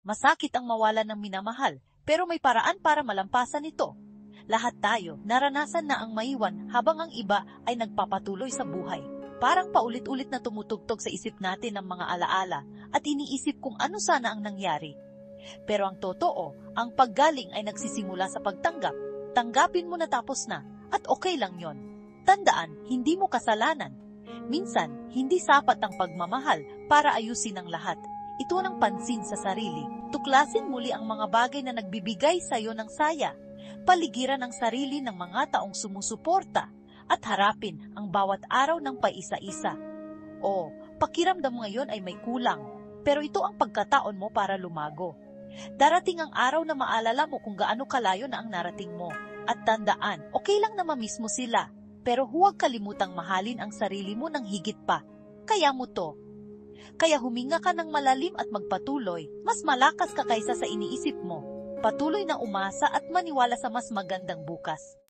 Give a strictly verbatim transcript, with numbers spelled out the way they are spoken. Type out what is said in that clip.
Masakit ang mawalan ng minamahal, pero may paraan para malampasan ito. Lahat tayo, naranasan na ang maiwan habang ang iba ay nagpapatuloy sa buhay. Parang paulit-ulit na tumutugtog sa isip natin ang mga alaala at iniisip kung ano sana ang nangyari. Pero ang totoo, ang paggaling ay nagsisimula sa pagtanggap. Tanggapin mo na tapos na, at okay lang yon. Tandaan, hindi mo kasalanan. Minsan, hindi sapat ang pagmamahal para ayusin ang lahat. Ito ng pansin sa sarili. Tuklasin muli ang mga bagay na nagbibigay sa iyo ng saya. Paligiran ang sarili ng mga taong sumusuporta at harapin ang bawat araw ng paisa-isa. O, pakiramdam mo ngayon ay may kulang, pero ito ang pagkataon mo para lumago. Darating ang araw na maalala mo kung gaano kalayo na ang narating mo. At tandaan, okay lang na mamiss mo sila, pero huwag kalimutang mahalin ang sarili mo ng higit pa. Kaya mo to. Kaya huminga ka ng malalim at magpatuloy, mas malakas ka kaysa sa iniisip mo. Patuloy na umasa at maniwala sa mas magandang bukas.